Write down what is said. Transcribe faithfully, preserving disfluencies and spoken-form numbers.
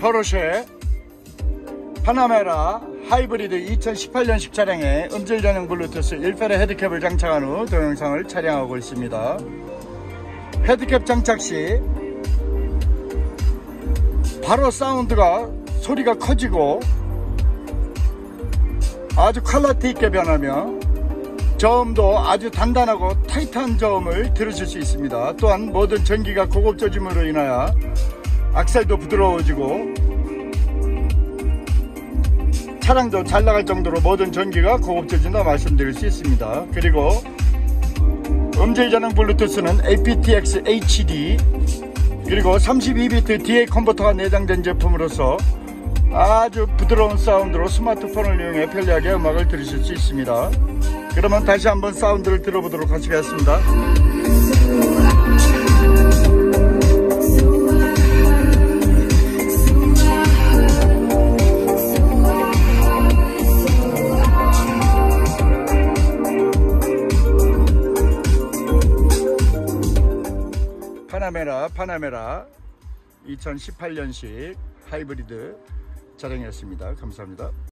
포르쉐 파나메라 하이브리드 이천십팔 년식 차량에 음질 전용 블루투스 일 페레 헤드캡을 장착한 후 동영상을 촬영하고 있습니다. 헤드캡 장착 시 바로 사운드가 소리가 커지고 아주 퀄리티 있게 변하며 저음도 아주 단단하고 타이트한 저음을 들으실 수 있습니다. 또한 모든 전기가 고급 조짐으로 인하여 악셀도 부드러워지고 차량도 잘 나갈 정도로 모든 전기가 고급 조짐이다 말씀드릴 수 있습니다. 그리고 음질 전용 블루투스는 에이피티엑스 에이치디 그리고 삼십이 비트 디에이 컨버터가 내장된 제품으로서 아주 부드러운 사운드로 스마트폰을 이용해 편리하게 음악을 들으실 수 있습니다. 그러면 다시 한번 사운드를 들어보도록 하시겠습니다. 파나메라 파나메라 이천십팔 년식 하이브리드 차량이었습니다. 감사합니다.